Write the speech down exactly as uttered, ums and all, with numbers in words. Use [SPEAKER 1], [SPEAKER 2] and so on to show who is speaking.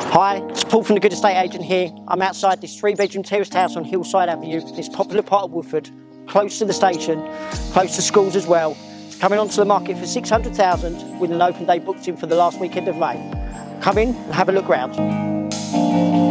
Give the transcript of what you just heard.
[SPEAKER 1] Hi, it's Paul from the Good Estate Agent here. I'm outside this three bedroom terraced house on Hillside Avenue, this popular part of Woodford, close to the station, close to schools as well. Coming onto the market for six hundred thousand pounds with an open day booked in for the last weekend of May. Come in and have a look round.